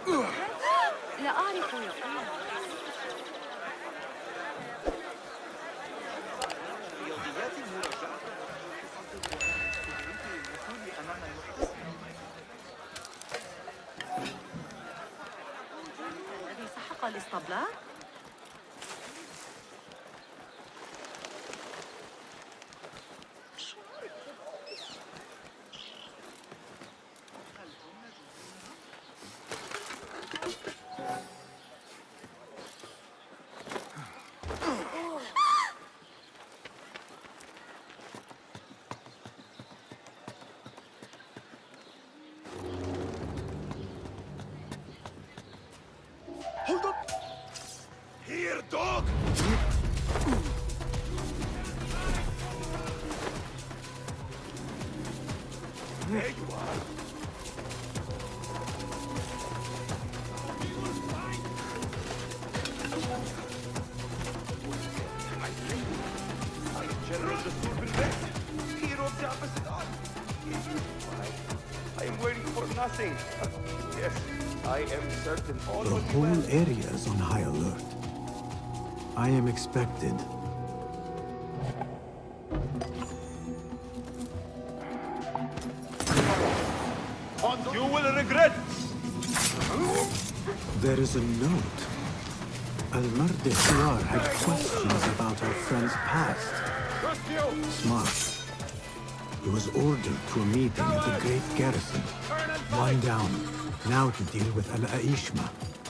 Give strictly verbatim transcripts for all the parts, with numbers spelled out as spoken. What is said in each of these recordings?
لا أعرف يقول. رياضيات المراجعة أمام المحتسب. الذي سحق الاسطبلات؟ Hold up! Here, dog! There you are! I am General the Superman, hero of the opposite arm. I am waiting for nothing. Yes. I am certain all the whole area is on high alert. I am expected. You will regret. There is a note. Al-Mardikhuar had questions about our friend's past. Smart. He was ordered to a meeting at the Great Garrison. One down. Now to deal with Al-Aishma.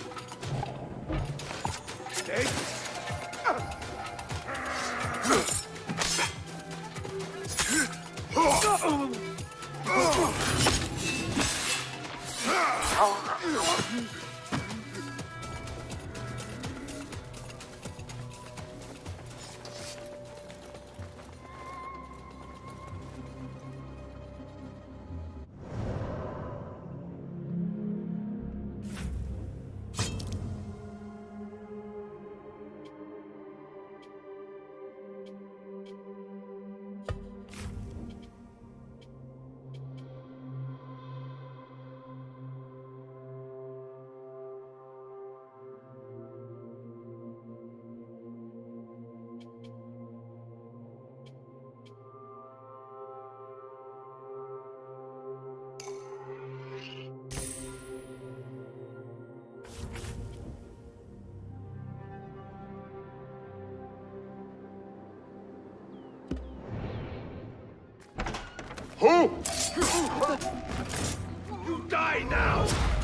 Who? You die now!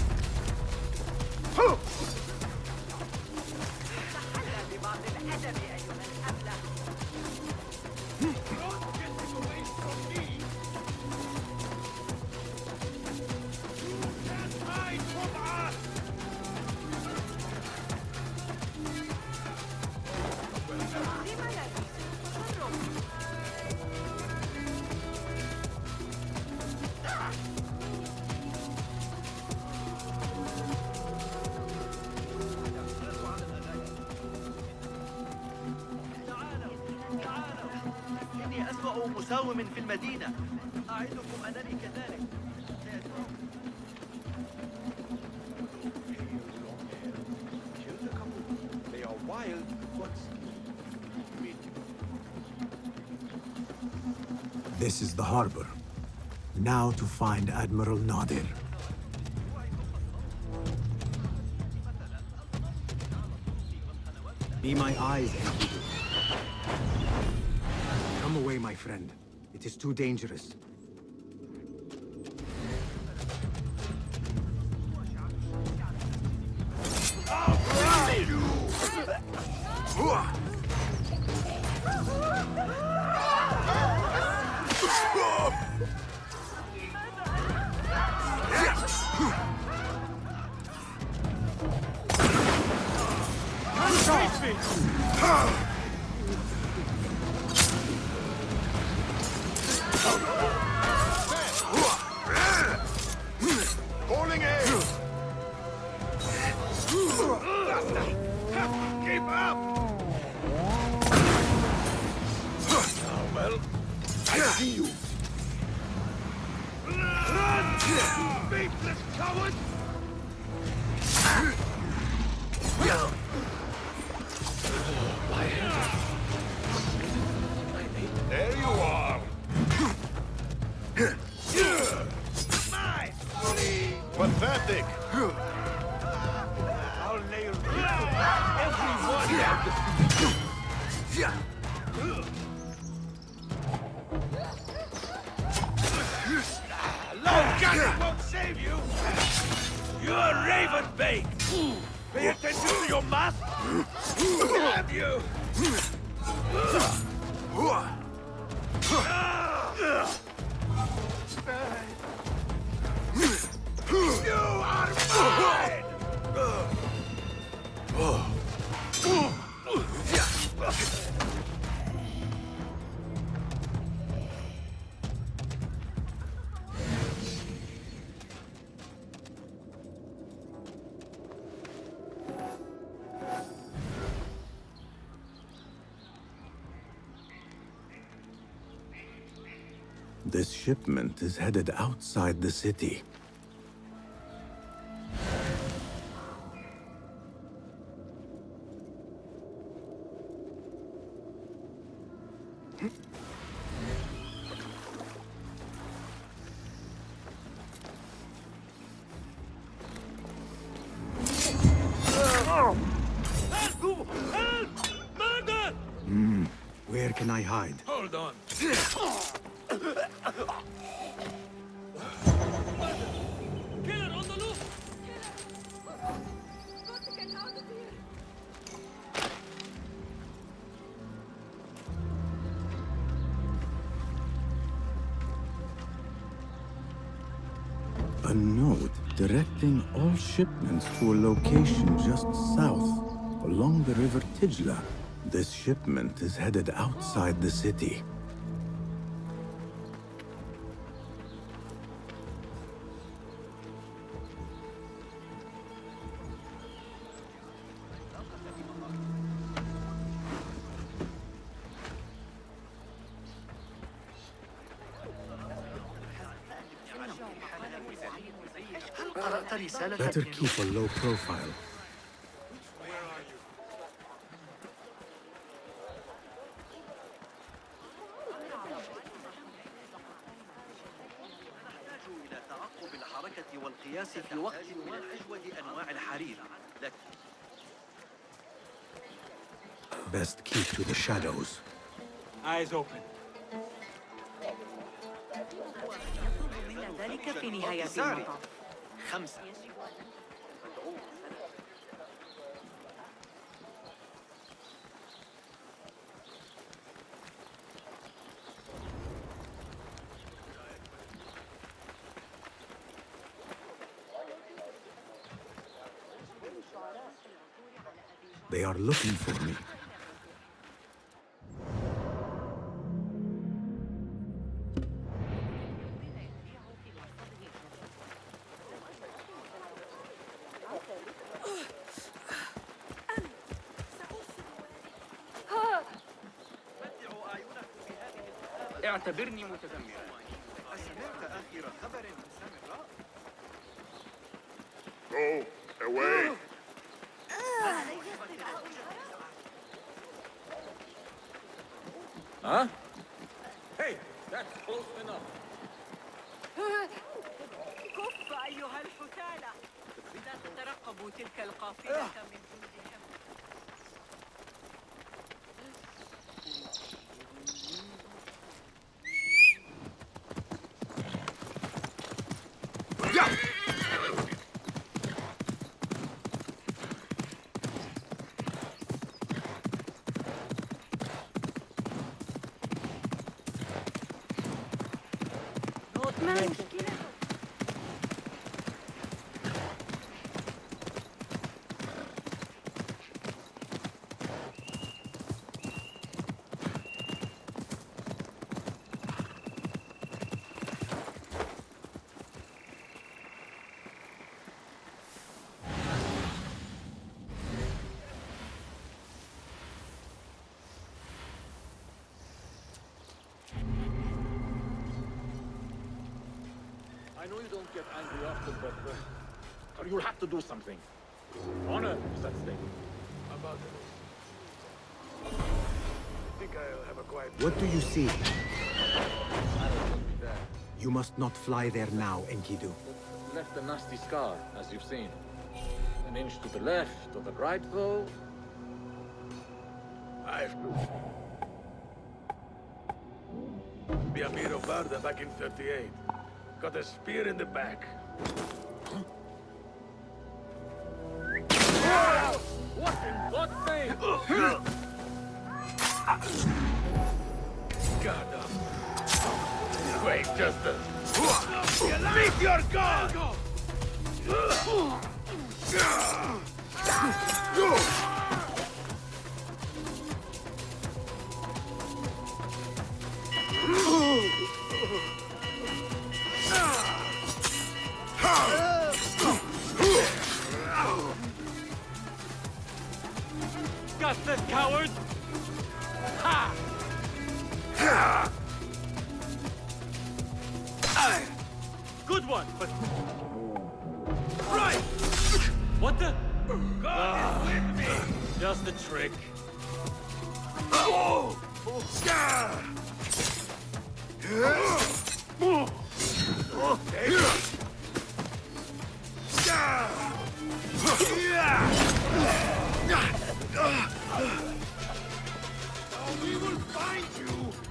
مساوم في المدينة. أعدكم أنني كذلك. They are wild, but this is the harbor. Now to find Admiral Nadir. Be my eyes, Enkidu. Come away, my friend. It is too dangerous. There you are. Pathetic. I'll nail everyone down Long gun won't save you. You're raven bait. Pay attention to your mask. Damn you. You are mine! This shipment is headed outside the city. Hmm. Where can I hide? Hold on. Killer on the loose! A note directing all shipments to a location just south, along the river Tijla. This shipment is headed outside the city. Better keep a low profile. في وقت من أجود أنواع الحرير. Best keep to the shadows. Eyes open. ذلك في نهاية المطاف. خمسة. They are looking for me. اعتبرني متذمرا. سمعت آخر خبر من سامراء؟ Go away. Huh? Hey, that's close enough. كف أيها الحثالة. لا تترقبوا تلك القافلة من جندهم. I know you don't get angry often, but uh, you'll have to do something. Honor is at stake. About it. Think I'll have a quiet... What do you see? I don't think be there. You must not fly there now, Enkidu. Left a nasty scar, as you've seen. An inch to the left, to the right, though. I've... Be Amir of Barda back in thirty-eight. Got a spear in the back. What in God's name? God up. Wait, just a... Meet your god! Got this, coward! Ha! Good one, but... Right! What the? God is with me! Just a trick. Oh! We will find you!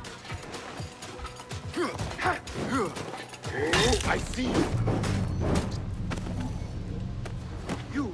I see you! You!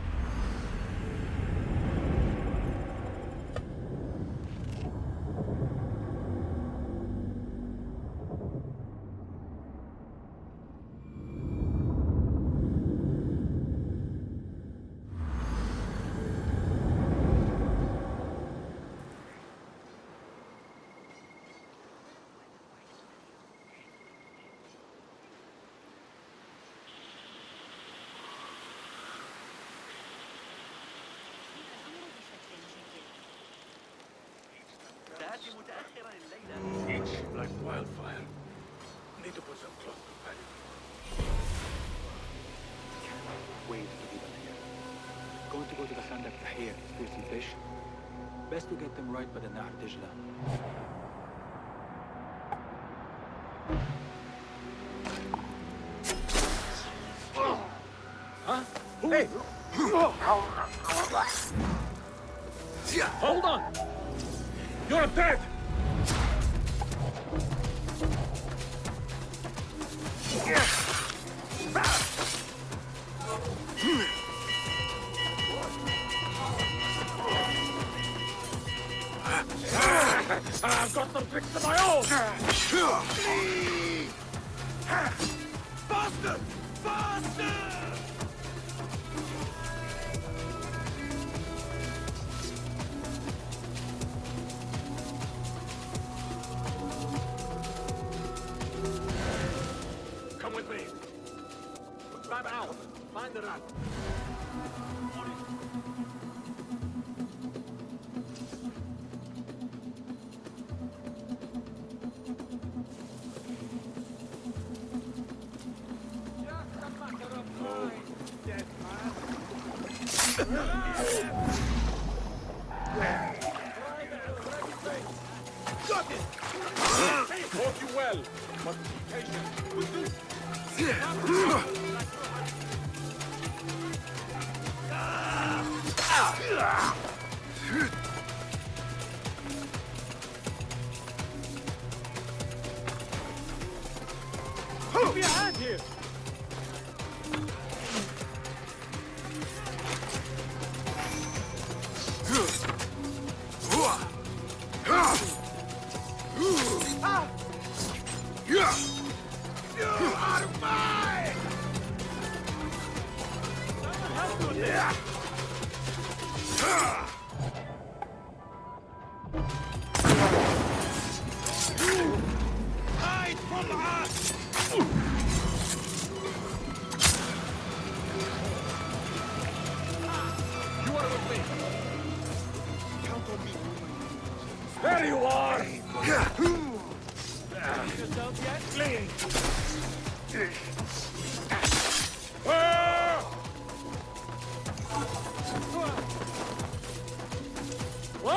تأتي متأخرا الليلة. Each like wildfire. Need to put some cloth to hide it. Wait to be done here. Going to go to the Khandak Tahir to steal some fish. Best to get them right by the Nahr Dijla. Huh? Hey! Hold on! You're dead! I've got some tricks of my own! Faster! Faster! Come with me! Run out! Find the rat! Got it! Fought you well, but be patient. Give me a hand here! You are mine! Hide from us! You are with me! Count on me. There you are! Yourself yet? Fleeing. Ah!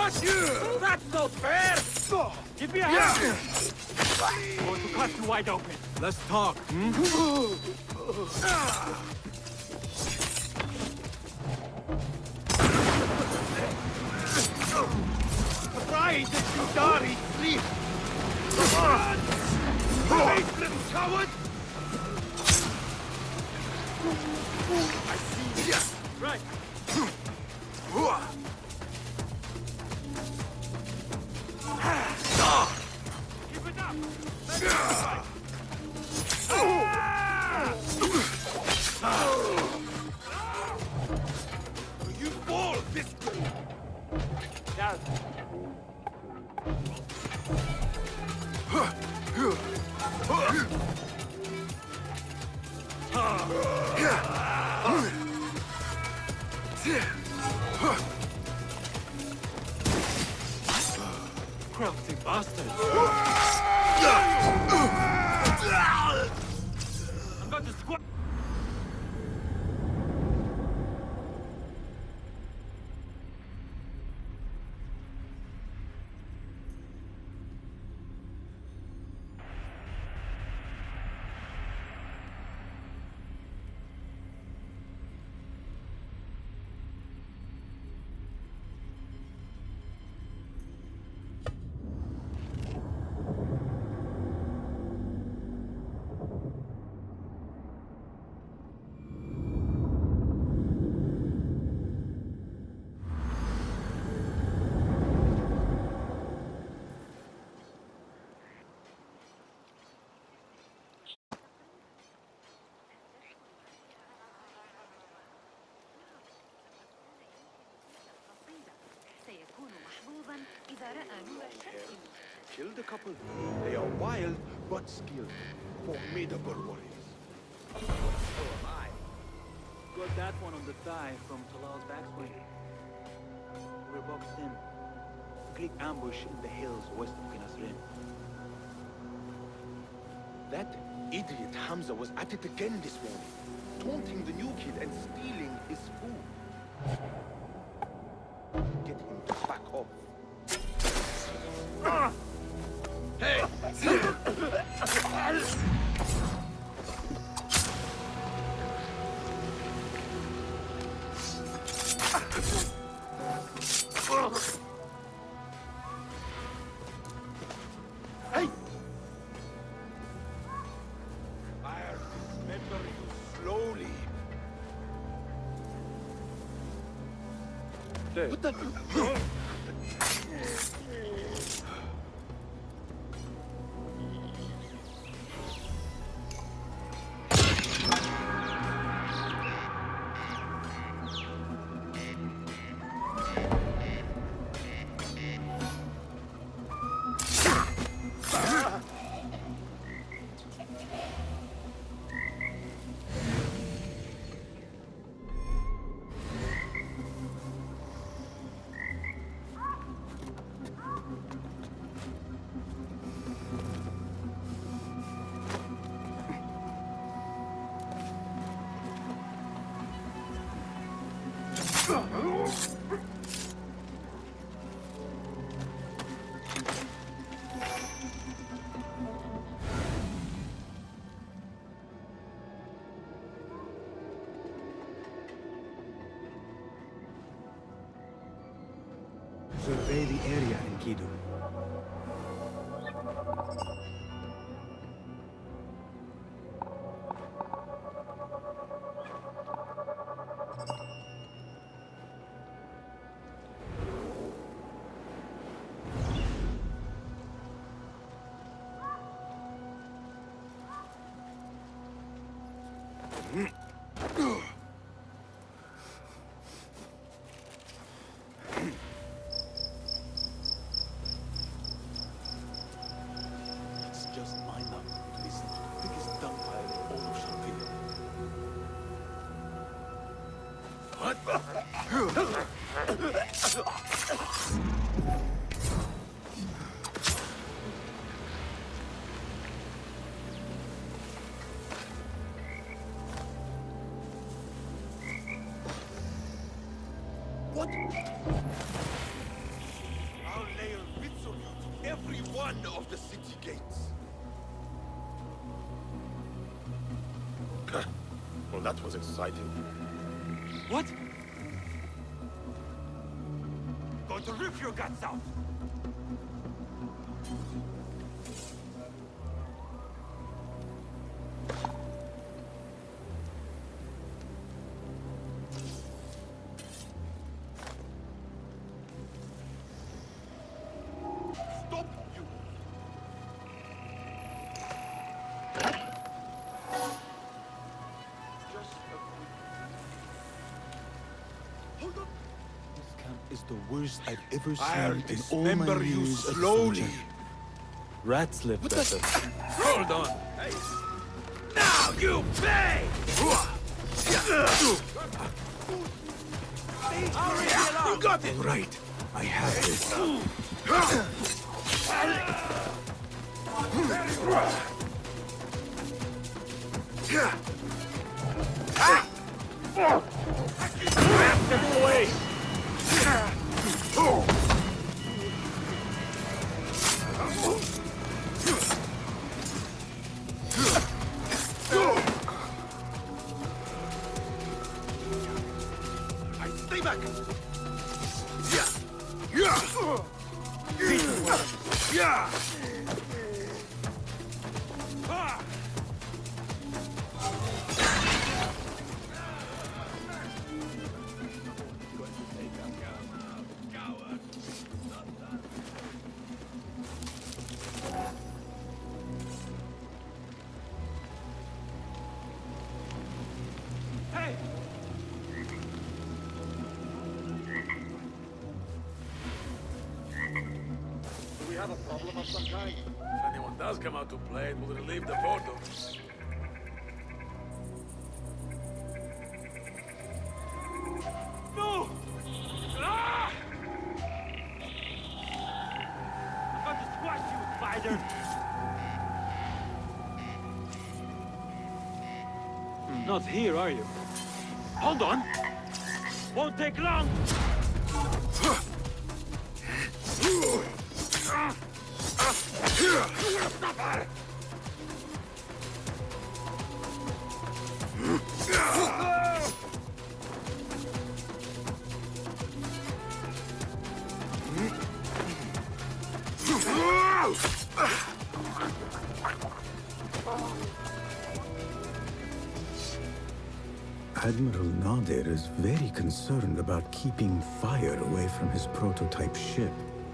What? That's not fair! Give me a hand! I'm going to cut you wide open. Let's talk, hmm? Try that you dirty sleep! Run! Wait, little coward! I see ya! Right! Keep it up! Let's go! You fall, this down. Crafty bastard! I'm going to squat. Kill the couple. They are wild but skilled. Formidable warriors. So am I. Got that one on the thigh from Talal's backswing. We're boxed in. Click ambush in the hills west of Kinasrin. That idiot Hamza was at it again this morning, taunting the new kid and stealing his food. Get him to back off. Hey! Hey! I'll dismember you slowly. Hey. What the? Survey the area, Enkidu. What? that was exciting. What? Going to rip your guts out! Stop, you! Just a quick... Hold on! This camp is the worst I've ever I'll seen in all my dismember you years as a slowly. soldier. Rats live better. Hold on! Hey. Now you pay! You got it! All right, I have this. Get away! I stay back! Yeah! Yeah! Yeah! Ah! Hey! Do we have a problem of some kind? If anyone does come out to play, it will relieve the portal. No! Ah! I'm going to squash you, spider! Not here, are you? Hold on! Won't take long! Admiral Nadir is very concerned about keeping fire away from his prototype ship.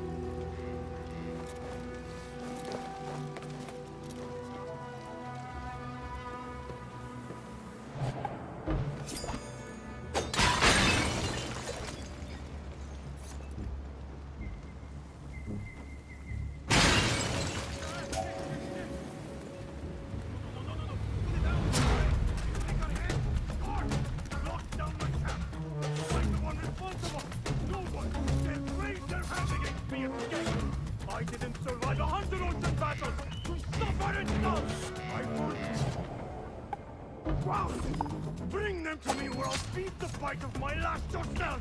Bring them to me or I'll beat the fight of my last yourself!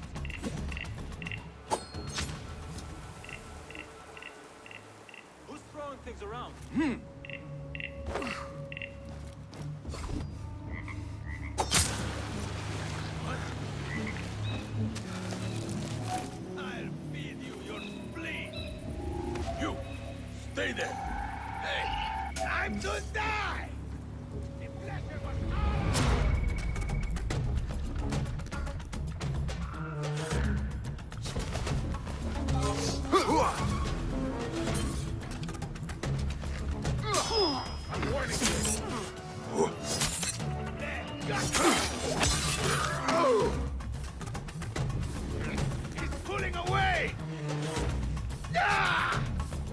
Who's throwing things around? Hmm. What? I'll feed you your spleen! You! Stay there! Hey! Time to die! The pleasure was ours! I'm warning you. He's pulling away. Ah!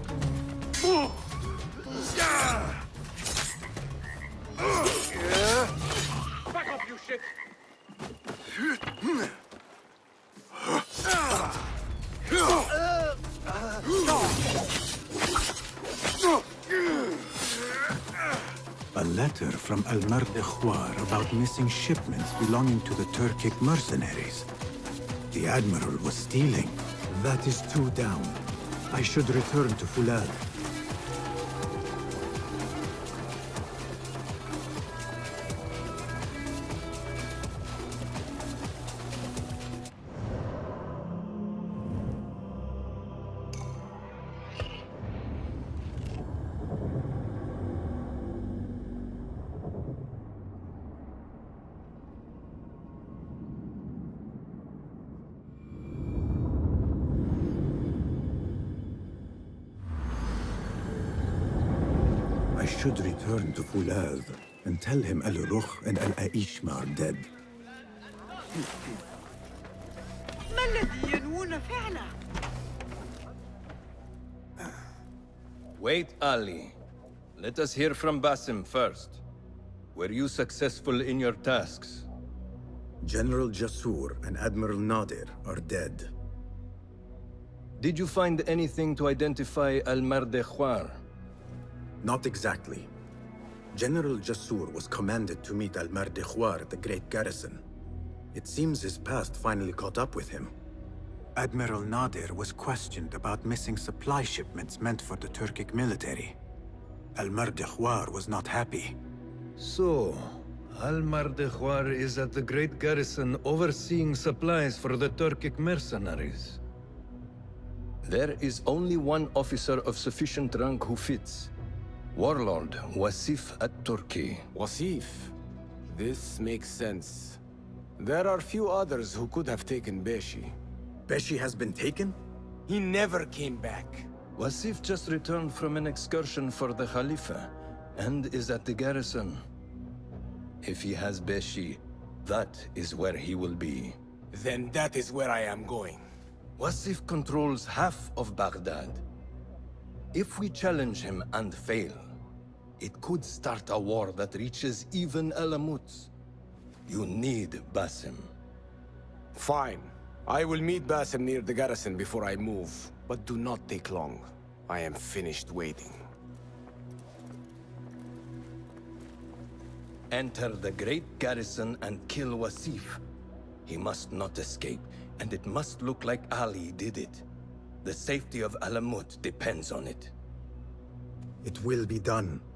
Back up, you shit. A letter from Al-Mardekhwar about missing shipments belonging to the Turkic mercenaries. The Admiral was stealing. That is two down. I should return to Fulad. should return to Fulad and tell him Al-Rukh and Al-Aishma are dead. ما الذي ينوون فعله؟ Wait, Ali. Let us hear from Basim first. Were you successful in your tasks? General Jasur and Admiral Nadir are dead. Did you find anything to identify Al-Mardekhwar? Not exactly. General Jasur was commanded to meet Al-Mardekhwar at the Great Garrison. It seems his past finally caught up with him. Admiral Nadir was questioned about missing supply shipments meant for the Turkic military. Al-Mardekhwar was not happy. So, Al-Mardekhwar is at the Great Garrison overseeing supplies for the Turkic mercenaries. There is only one officer of sufficient rank who fits. Warlord Wasif at-Turki. Wasif. This makes sense. There are few others who could have taken Beshi. Beshi has been taken? He never came back. Wasif just returned from an excursion for the Khalifa, and is at the garrison. If he has Beshi, that is where he will be. Then that is where I am going. Wasif controls half of Baghdad. If we challenge him and fail, it could start a war that reaches even Alamut. You need Basim. Fine. I will meet Basim near the garrison before I move, but do not take long. I am finished waiting. Enter the great garrison and kill Wasif. He must not escape, and it must look like Ali did it. The safety of Alamut depends on it. It will be done.